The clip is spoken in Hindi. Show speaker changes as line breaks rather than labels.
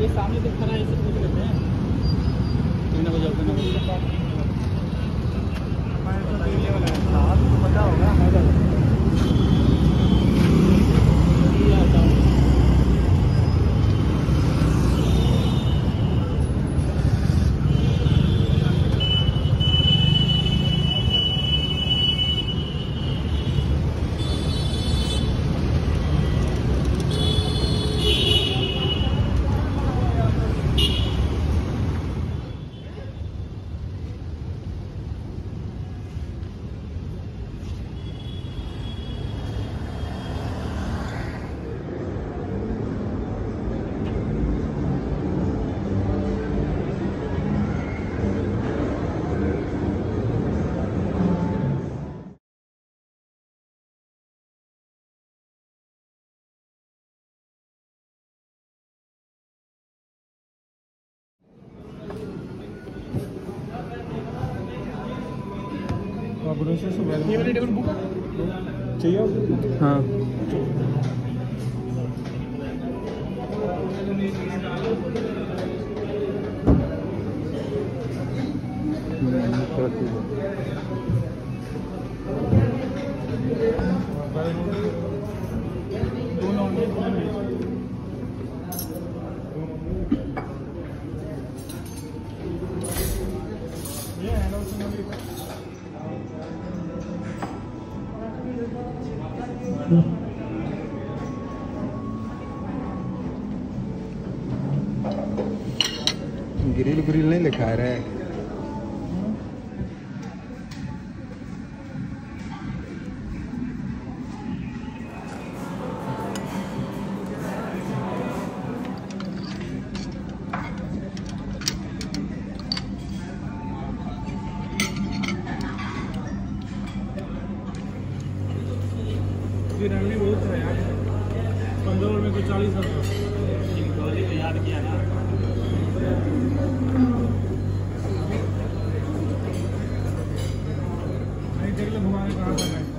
ये सामने से खड़ा है, इससे पूछ लेते हैं। ना बजाओ ना हाँ तो पता होगा ये वाली टेबल बुक चाहिए हाँ ग्रिल नहीं लिखा है रे। बहुत है यार, 15 में तो 40 याद किया ना। नहीं देख लो घुमाने कहाँ तक है।